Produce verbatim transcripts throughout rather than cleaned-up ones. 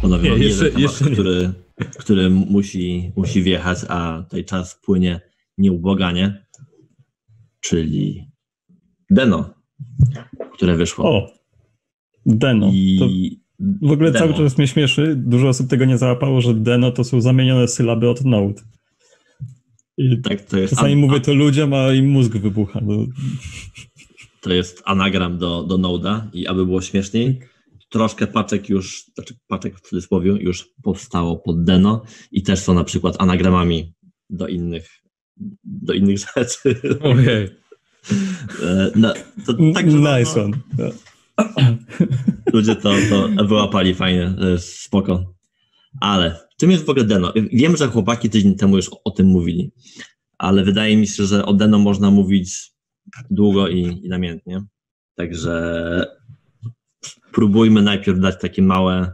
Panowie, mam jeden temat, jeszcze który, który musi, musi wjechać, a tutaj czas płynie nieubłaganie, czyli Deno, które wyszło. O, Deno. I... To w ogóle Deno. Cały czas mnie śmieszy, dużo osób tego nie załapało, że Deno to są zamienione sylaby od Node. I tak, to jest czasami an... mówię to ludziom, a im mózg wybucha. No. To jest anagram do, do Node'a i aby było śmieszniej, troszkę paczek już, znaczy paczek w cudzysłowie już powstało pod Deno i też są na przykład anagramami do innych, do innych rzeczy. Ojej. No, to tak, nice one. No, ludzie to, to wyłapali fajnie, to jest spoko. Ale czym jest w ogóle Deno? Wiem, że chłopaki tydzień temu już o tym mówili, ale wydaje mi się, że o Deno można mówić długo i, i namiętnie. Także spróbujmy najpierw dać taki małe,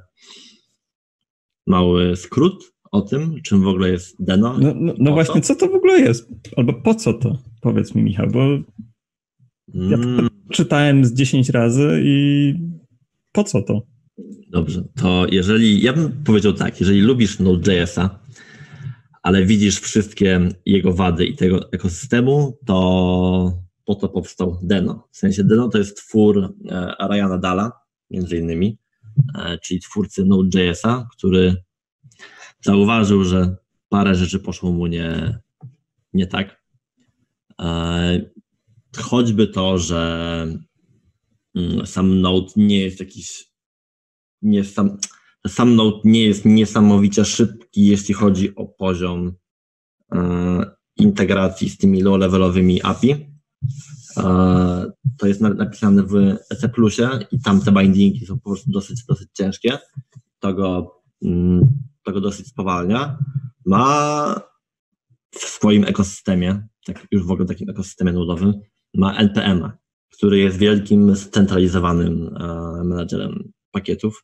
mały skrót o tym, czym w ogóle jest Deno. No, no, no właśnie, co to w ogóle jest? Albo po co to? Powiedz mi, Michał, bo ja to mm. czytałem z dziesięć razy i po co to? Dobrze, to jeżeli, ja bym powiedział tak, jeżeli lubisz Node.jsa, ale widzisz wszystkie jego wady i tego ekosystemu, to po to powstał Deno. W sensie Deno to jest twór e, Ryana Dalla, między innymi, e, czyli twórcy Node.jsa, który zauważył, że parę rzeczy poszło mu nie, nie tak. E, choćby to, że mm, sam Node nie jest jakiś nie sam, sam Node nie jest niesamowicie szybki, jeśli chodzi o poziom e, integracji z tymi low-levelowymi A P I. E, to jest napisane w E C plus i tam te bindingi są po prostu dosyć, dosyć ciężkie. To go, mm, to go dosyć spowalnia. Ma w swoim ekosystemie, tak już w ogóle takim ekosystemie nodowym, ma N P M a, który jest wielkim, scentralizowanym e, menadżerem pakietów.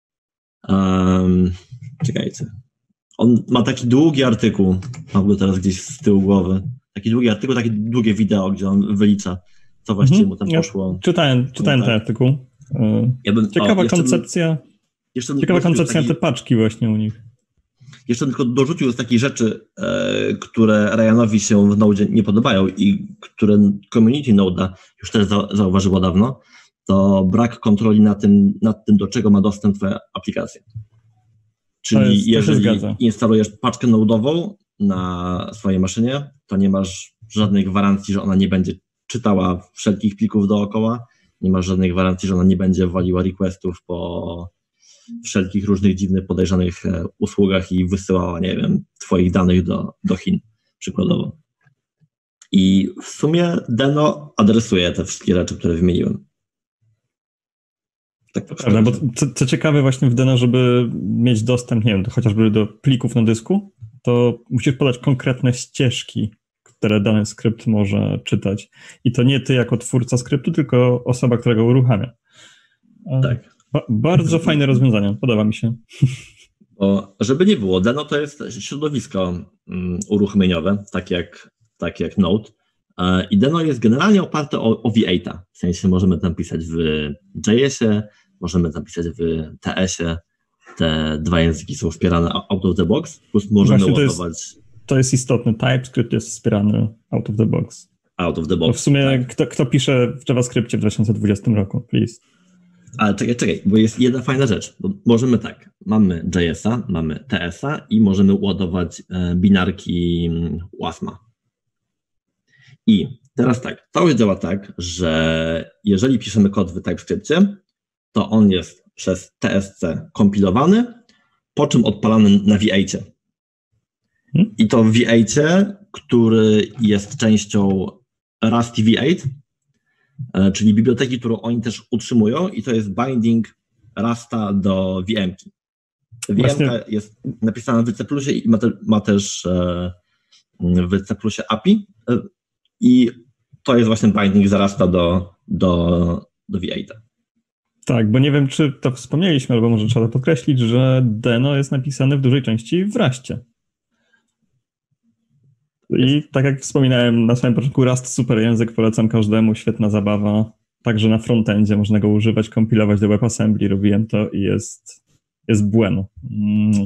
Um, czekajcie. On ma taki długi artykuł, mam go teraz gdzieś z tyłu głowy, taki długi artykuł, takie długie wideo, gdzie on wylicza, co właściwie mu tam ja poszło. Czytałem, czytałem ten artykuł. Ja bym, ciekawa o, jeszcze koncepcja, bym, jeszcze ciekawa koncepcja taki, te paczki właśnie u nich. Jeszcze tylko dorzucił z takich rzeczy, e, które Ryanowi się w Node nie podobają i które community Node'a już też za, zauważyło dawno, to brak kontroli nad tym, nad tym, do czego ma dostęp twoja aplikacja. Czyli jest, jeżeli instalujesz paczkę Node'ową na swojej maszynie, to nie masz żadnej gwarancji, że ona nie będzie czytała wszelkich plików dookoła, nie masz żadnej gwarancji, że ona nie będzie waliła requestów po wszelkich różnych dziwnych, podejrzanych usługach i wysyłała, nie wiem, twoich danych do, do Chin, przykładowo. I w sumie Deno adresuje te wszystkie rzeczy, które wymieniłem. Tak, to prawda, bo co, co ciekawe właśnie w Deno, żeby mieć dostęp, nie wiem, to chociażby do plików na dysku, to musisz podać konkretne ścieżki, które dany skrypt może czytać. I to nie ty jako twórca skryptu, tylko osoba, która go uruchamia. Tak. Ba- bardzo fajne rozwiązanie, podoba mi się. Bo żeby nie było, Deno to jest środowisko um, uruchomieniowe, tak jak, tak jak Node. Uh, I Deno jest generalnie oparte o, o V osiem. W sensie możemy tam pisać w J S-ie, możemy tam pisać w T S-ie. Te dwa języki są wspierane out of the box, plus możemy Właśnie to ładować... Jest, to jest istotne. TypeScript jest wspierany out of the box. Out of the box. Bo w sumie tak. kto, kto pisze w JavaScriptie w dwa tysiące dwudziestym roku, please. Ale czekaj, czekaj, bo jest jedna fajna rzecz. Bo możemy tak, mamy J S-a, mamy T S-a i możemy ładować e, binarki WASM-a. I teraz tak, całość działa tak, że jeżeli piszemy kod w TypeScriptie, to on jest przez T S C kompilowany, po czym odpalany na V osiem. Hmm? I to w V osiem, który jest częścią Rusty V osiem, czyli biblioteki, którą oni też utrzymują i to jest binding Rusta do V M-ki. V M-ka jest napisana w C plus i ma, te, ma też w C plus A P I i to jest właśnie binding z Rusta do, do, do V osiem. Tak, bo nie wiem, czy to wspomnieliśmy, albo może trzeba podkreślić, że Deno jest napisane w dużej części w Ruście. I tak jak wspominałem na samym początku, Rust super język, polecam każdemu, świetna zabawa. Także na frontendzie można go używać, kompilować do WebAssembly, robiłem to i jest, jest bueno. Mm.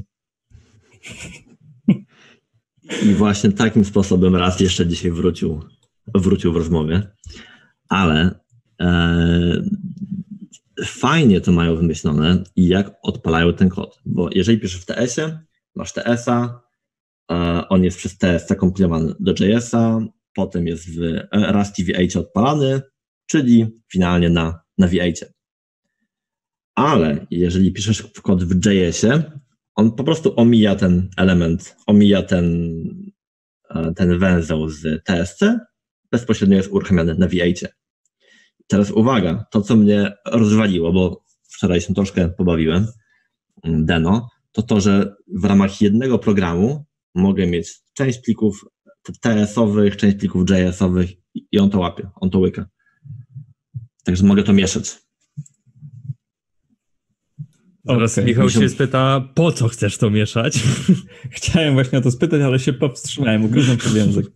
I właśnie takim sposobem raz jeszcze dzisiaj wrócił, wrócił w rozmowie, ale e, fajnie to mają wymyślone i jak odpalają ten kod, bo jeżeli piszesz w T S-ie, masz T S-a, e, on jest przez T S zakompilowany do J S-a, potem jest w Rusty V eight odpalany, czyli finalnie na, na V eight. Ale jeżeli piszesz w kod w J S-ie, on po prostu omija ten element, omija ten, ten węzeł z T S C, bezpośrednio jest uruchamiany na V eight. Teraz uwaga, to co mnie rozwaliło, bo wczoraj się troszkę pobawiłem, Deno, to to, że w ramach jednego programu mogę mieć część plików T S-owych, część plików J S-owych i on to łapie, on to łyka. Także mogę to mieszać. Teraz okay. Michał się spyta, po co chcesz to mieszać? Chciałem właśnie o to spytać, ale się powstrzymałem, ugryzłem pod język.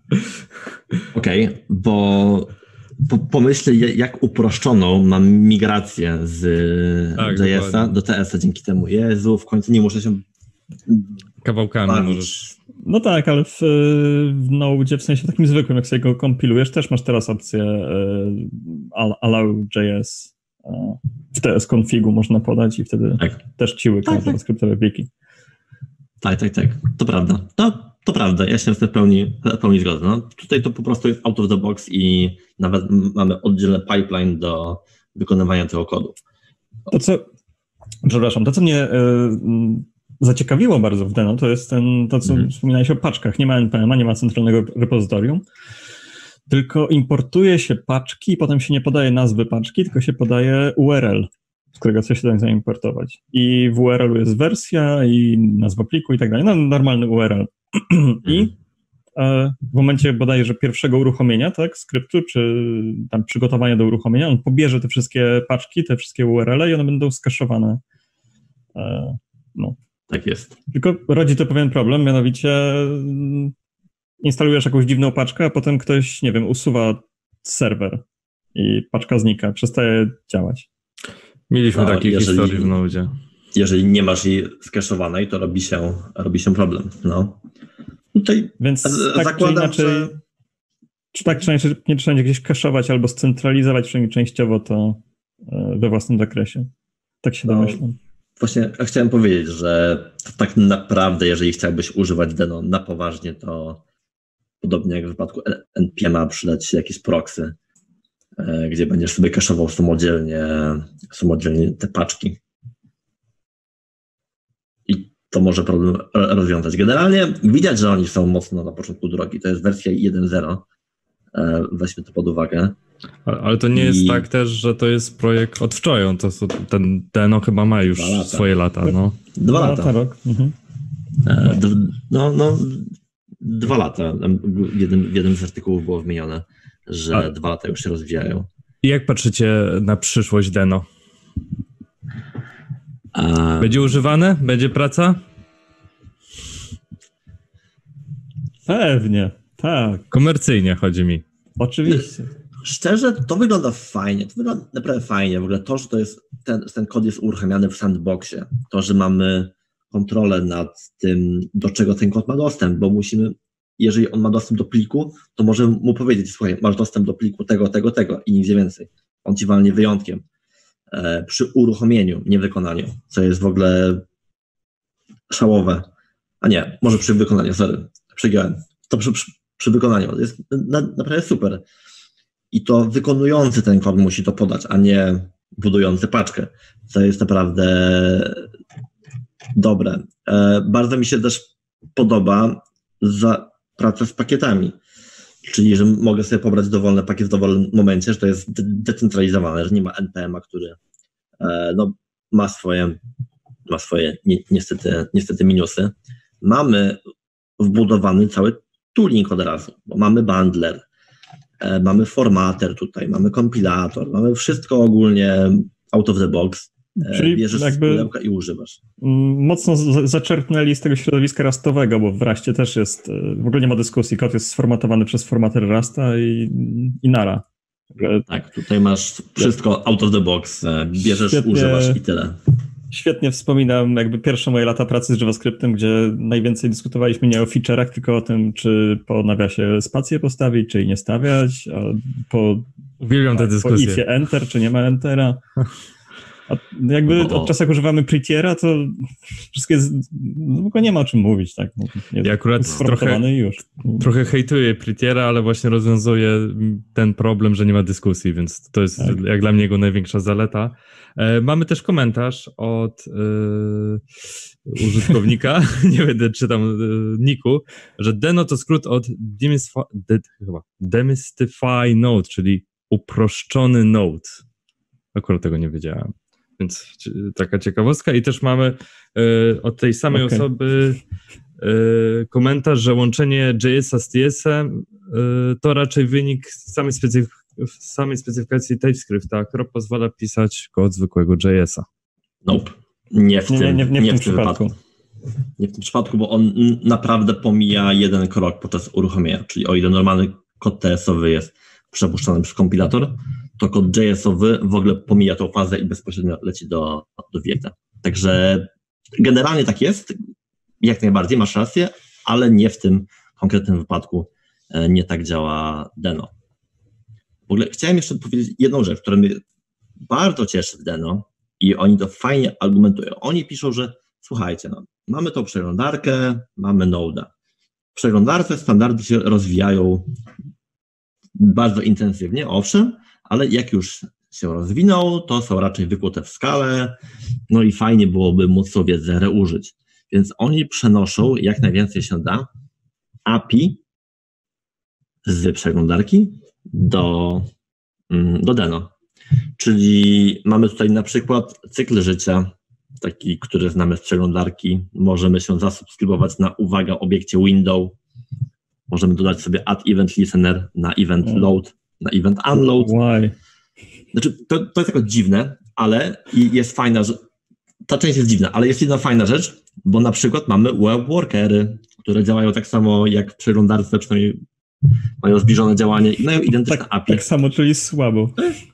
Okej, okay, bo po, pomyślę, jak uproszczoną mam migrację z tak, J S-a dokładnie. do T S-a dzięki temu. Jezu, w końcu nie muszę się... Kawałkami bawić. możesz... No tak, ale w, w Node, w sensie takim zwykłym, jak sobie go kompilujesz, też masz teraz opcję uh, allow.js. W T S configu można podać i wtedy tak. też ci łyka tak, JavaScriptowe pliki. Tak, tak, tak. To prawda. To, to prawda. Ja się w pełni, w pełni zgodzę. No, tutaj to po prostu jest out of the box i nawet mamy oddzielny pipeline do wykonywania tego kodu. To co, przepraszam, to co mnie y, zaciekawiło bardzo w Deno, to jest ten, to co mhm. wspominałeś o paczkach. Nie ma N P M a, nie ma centralnego repozytorium, tylko importuje się paczki i potem się nie podaje nazwy paczki, tylko się podaje U R L, z którego coś się da zaimportować. I w U R L-u jest wersja i nazwa pliku i tak dalej. No, normalny U R L. I e, w momencie bodajże pierwszego uruchomienia, tak, skryptu, czy tam przygotowania do uruchomienia, on pobierze te wszystkie paczki, te wszystkie U R L-e i one będą skaszowane. E, no. Tak jest. Tylko rodzi to pewien problem, mianowicie instalujesz jakąś dziwną paczkę, a potem ktoś, nie wiem, usuwa serwer i paczka znika, przestaje działać. Mieliśmy no, takie jeżeli, historie w Node. Jeżeli nie masz jej skaszowanej, to robi się, robi się problem. No. Tutaj Więc tak zakładam, czy inaczej, że... czy tak czy inaczej nie trzeba gdzieś kaszować albo scentralizować przynajmniej częściowo to we własnym zakresie. Tak się no, domyślam. Właśnie ja chciałem powiedzieć, że tak naprawdę, jeżeli chciałbyś używać Deno na poważnie, to podobnie jak w wypadku N P M-a przydać się jakieś proxy, gdzie będziesz sobie kaszował samodzielnie, samodzielnie te paczki. I to może problem rozwiązać. Generalnie widać, że oni są mocno na początku drogi. To jest wersja jeden zero. Weźmy to pod uwagę. Ale to nie I... jest tak też, że to jest projekt od wczoraj. To, to, ten Deno chyba ma już lata. swoje lata. No. Dwa, Dwa lata. lata rok. Mhm. No, no, dwa lata. W jednym, w jednym z artykułów było wymienione, że A. dwa lata już się rozwijają. I jak patrzycie na przyszłość Deno? A... Będzie używane? Będzie praca? Pewnie, tak. Komercyjnie chodzi mi. Oczywiście. Szczerze, to wygląda fajnie. To wygląda naprawdę fajnie. W ogóle to, że to jest, ten, ten kod jest uruchamiany w sandboxie. To, że mamy kontrolę nad tym, do czego ten kod ma dostęp, bo musimy, jeżeli on ma dostęp do pliku, to możemy mu powiedzieć, słuchaj, masz dostęp do pliku tego, tego, tego i nigdzie więcej. On ci walnie wyjątkiem. E, przy uruchomieniu, nie wykonaniu, co jest w ogóle szałowe. A nie, może przy wykonaniu, sorry, przegiąłem. To przy, przy, przy wykonaniu. Jest na, naprawdę super. I to wykonujący ten kod musi to podać, a nie budujący paczkę, co jest naprawdę dobre. E, bardzo mi się też podoba za pracę z pakietami, czyli że mogę sobie pobrać dowolny pakiet w dowolnym momencie, że to jest decentralizowane, że nie ma N P M a, który e, no, ma swoje, ma swoje ni niestety, niestety minusy. Mamy wbudowany cały tooling od razu, bo mamy bundler, e, mamy formater tutaj, mamy kompilator, mamy wszystko ogólnie out of the box. Czyli bierzesz jakby pudełka i używasz. Mocno zaczerpnęli z tego środowiska rustowego, bo w Ruście też jest, w ogóle nie ma dyskusji, kod jest sformatowany przez formater Rusta i, i nara. Tak, tutaj masz wszystko out of the box, bierzesz, świetnie, używasz i tyle. Świetnie wspominam jakby pierwsze moje lata pracy z JavaScriptem, gdzie najwięcej dyskutowaliśmy nie o feature'ach, tylko o tym, czy po nawiasie spację postawić, czy jej nie stawiać, a po, Uwielbiam te dyskusje. Po ifie enter, czy nie ma entera. A jakby od czasu jak używamy prettiera, to wszystko jest, no w ogóle nie ma o czym mówić, tak? Jest ja akurat trochę, już. trochę hejtuję prettiera, ale właśnie rozwiązuję ten problem, że nie ma dyskusji, więc to jest tak. Jak dla mnie jego największa zaleta. E, mamy też komentarz od e, użytkownika, nie będę czytał e, niku, że Deno to skrót od demystify, de, chyba, demystify Node, czyli uproszczony Node. Akurat tego nie wiedziałem. Więc taka ciekawostka. I też mamy y, od tej samej okay. osoby y, komentarz, że łączenie J S a z T S-em y, to raczej wynik samej, specyfik- samej specyfikacji TypeScripta, która pozwala pisać kod zwykłego J S a. Nope. Nie w tym, nie, nie, nie, nie w nie tym w tym przypadku. wypadku. Nie w tym przypadku, bo on naprawdę pomija jeden krok podczas uruchomienia. Czyli o ile normalny kod T S-owy jest przepuszczany przez kompilator, to kod J S-owy w ogóle pomija tą fazę i bezpośrednio leci do, do Vie'ta. Także generalnie tak jest, jak najbardziej, masz rację, ale nie w tym konkretnym wypadku nie tak działa Deno. W ogóle chciałem jeszcze powiedzieć jedną rzecz, która mnie bardzo cieszy w Deno i oni to fajnie argumentują. Oni piszą, że słuchajcie, no, mamy tą przeglądarkę, mamy Node'a. W przeglądarce standardy się rozwijają bardzo intensywnie, owszem, ale jak już się rozwinął, to są raczej wykute w skale, no i fajnie byłoby móc tą wiedzę reużyć. Więc oni przenoszą jak najwięcej się da A P I z przeglądarki do, do Deno. Czyli mamy tutaj na przykład cykl życia, taki, który znamy z przeglądarki. Możemy się zasubskrybować na, uwaga, obiekcie window. Możemy dodać sobie add event listener na event load, na event unload. Why? Znaczy, to, to jest jako dziwne, ale jest fajna, że ta część jest dziwna, ale jest jedna fajna rzecz, bo na przykład mamy web workery, które działają tak samo jak w przeglądarce, przynajmniej mają zbliżone działanie i mają identyczne tak, A P I. Tak samo, czyli słabo.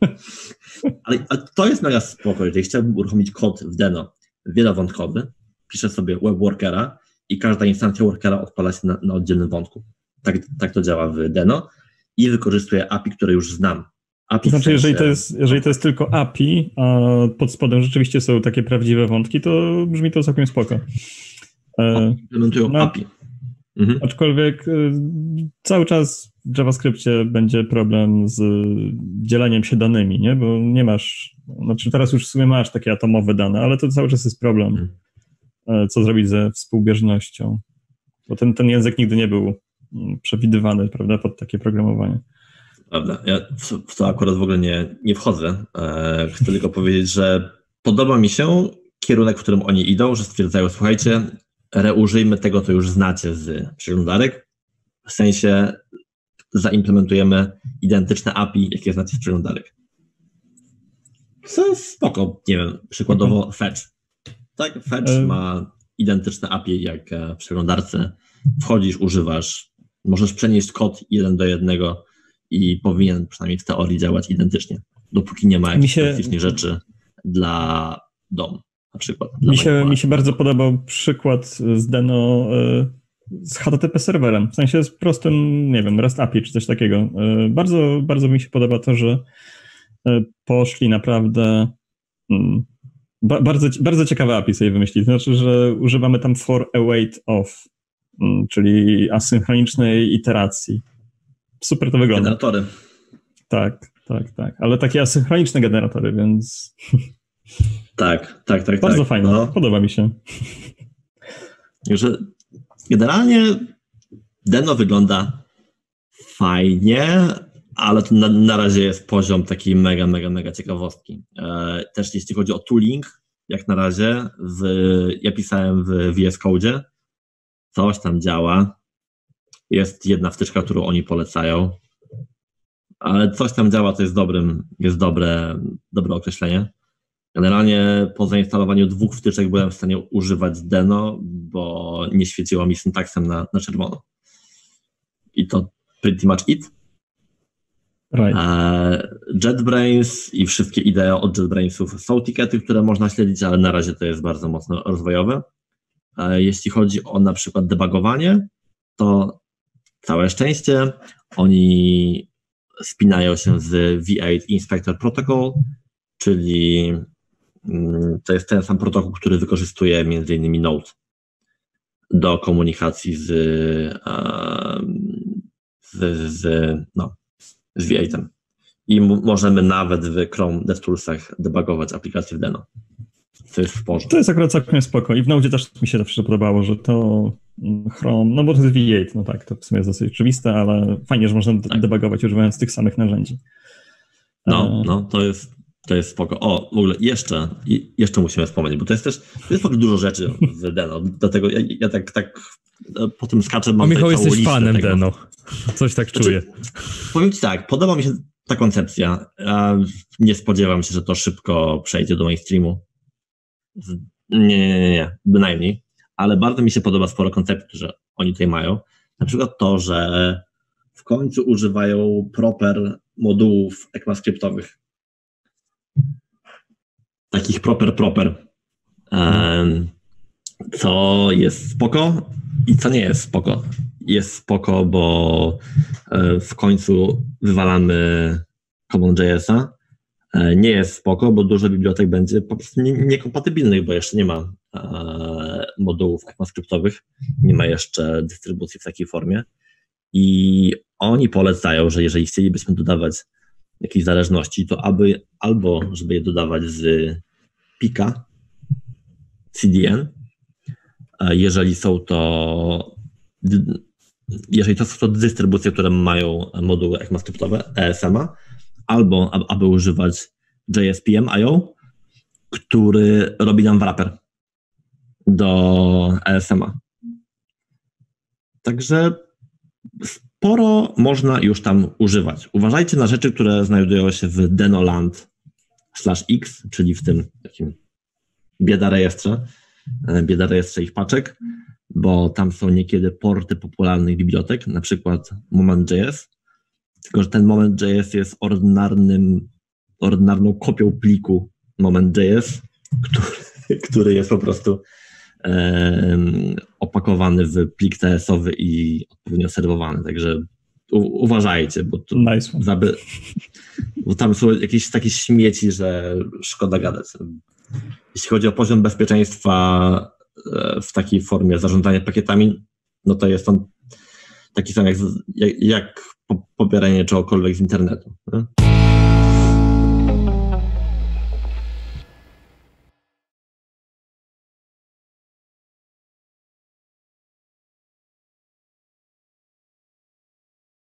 Ale, ale to jest mega spoko, jeżeli chciałbym uruchomić kod w Deno wielowątkowy, piszę sobie web workera i każda instancja workera odpala się na, na oddzielnym wątku. Tak, tak to działa w Deno i wykorzystuję A P I, które już znam. A P I to znaczy, w sensie... jeżeli, to jest, jeżeli to jest tylko A P I, a pod spodem rzeczywiście są takie prawdziwe wątki, to brzmi to całkiem spoko. O, implementują no, A P I. Mhm. Aczkolwiek y, cały czas w JavaScriptie będzie problem z dzieleniem się danymi, nie? Bo nie masz, znaczy teraz już w sumie masz takie atomowe dane, ale to cały czas jest problem, mhm. y, co zrobić ze współbieżnością. Bo ten, ten język nigdy nie był przewidywany, prawda, pod takie programowanie. Prawda. Ja w, w to akurat w ogóle nie, nie wchodzę. E, chcę tylko powiedzieć, że podoba mi się kierunek, w którym oni idą, że stwierdzają, słuchajcie, reużyjmy tego, co już znacie z przeglądarek, w sensie zaimplementujemy identyczne A P I, jakie znacie z przeglądarek. Co jest spoko, nie wiem, przykładowo okay. Fetch. Tak, Fetch um. ma identyczne A P I jak w przeglądarce. Wchodzisz, używasz, możesz przenieść kod jeden do jednego i powinien przynajmniej w teorii działać identycznie, dopóki nie ma jakichś się... praktycznych rzeczy dla domu. Na przykład. Mi się, mi się bardzo podobał przykład z Deno z H T T P serwerem, w sensie z prostym, nie wiem, REST A P I czy coś takiego. Bardzo, bardzo mi się podoba to, że poszli naprawdę bardzo, bardzo ciekawe A P I sobie wymyślili. To znaczy, że używamy tam for await of, czyli asynchronicznej iteracji. Super to wygląda. Generatory. Tak, tak, tak. Ale takie asynchroniczne generatory, więc... Tak, tak, tak. Bardzo tak. fajne, no. Podoba mi się. Że generalnie Deno wygląda fajnie, ale to na, na razie jest poziom taki mega, mega, mega ciekawostki. E, też jeśli chodzi o tooling, jak na razie, w, ja pisałem w V S Code, coś tam działa. Jest jedna wtyczka, którą oni polecają, ale coś tam działa, to jest dobrym, jest dobre, dobre określenie. Generalnie po zainstalowaniu dwóch wtyczek byłem w stanie używać Deno, bo nie świeciło mi syntaksem na, na czerwono. I to pretty much it. Right. JetBrains i wszystkie idee od JetBrainsów są tikety, które można śledzić, ale na razie to jest bardzo mocno rozwojowe. Jeśli chodzi o na przykład debugowanie, to całe szczęście oni spinają się z V osiem Inspector Protocol, czyli to jest ten sam protokół, który wykorzystuje między innymi Node do komunikacji z, z, z, no, z V osiem. I m- możemy nawet w Chrome DevToolsach debugować aplikacje w Deno. To jest w porządku. To jest akurat całkiem spoko. I w Node też mi się zawsze podobało, że to Chrome, no bo to jest V osiem, no tak, to w sumie jest dosyć oczywiste, ale fajnie, że można tak. debugować używając tych samych narzędzi. No, no, to jest, to jest spoko. O, w ogóle jeszcze, jeszcze musimy wspomnieć, bo to jest też, to jest dużo rzeczy w Deno, dlatego ja, ja tak, tak po tym skaczę, mam o, Michał, tutaj jesteś fanem tego. Deno. Coś tak znaczy, czuję. Powiem ci tak, podoba mi się ta koncepcja. Nie spodziewam się, że to szybko przejdzie do mainstreamu. Nie, nie, nie, nie, bynajmniej. Ale bardzo mi się podoba sporo konceptów, że oni tutaj mają. Na przykład to, że w końcu używają proper modułów ECMAScriptowych. Takich proper, proper. Um, co jest spoko i co nie jest spoko. Jest spoko, bo w końcu wywalamy CommonJS-a. Nie jest spoko, bo dużo bibliotek będzie po prostu niekompatybilnych, bo jeszcze nie ma modułów ECMAScriptowych, nie ma jeszcze dystrybucji w takiej formie. I oni polecają, że jeżeli chcielibyśmy dodawać jakieś zależności, to aby albo żeby je dodawać z Pika, C D N, jeżeli są to jeżeli to są to dystrybucje, które mają moduły ECMAScriptowe, E S M-a, albo aby używać J S P M I O, który robi nam wrapper do E S M-a. Także sporo można już tam używać. Uważajcie na rzeczy, które znajdują się w denoland slash x, czyli w tym takim bieda rejestrze, bieda rejestrze ich paczek, bo tam są niekiedy porty popularnych bibliotek, na przykład Moment.js, tylko że ten Moment.js jest ordynarnym, ordynarną kopią pliku Moment.js, który, który jest po prostu e, opakowany w plik T S-owy i odpowiednio serwowany, także u, uważajcie, bo, to nice zaby, bo tam są jakieś takie śmieci, że szkoda gadać. Jeśli chodzi o poziom bezpieczeństwa w takiej formie zarządzania pakietami, no to jest on taki sam jak, jak, jak pobieranie czegokolwiek z internetu. Nie?